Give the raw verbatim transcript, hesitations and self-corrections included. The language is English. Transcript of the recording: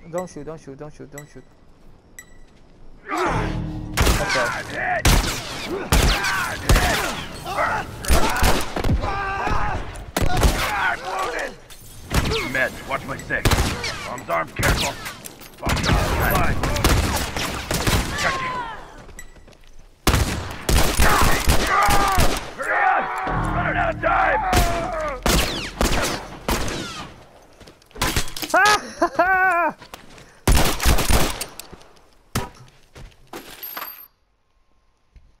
don't shoot, don't shoot, don't shoot, don't shoot. Med, watch my six. Arms armed, careful. Fuck.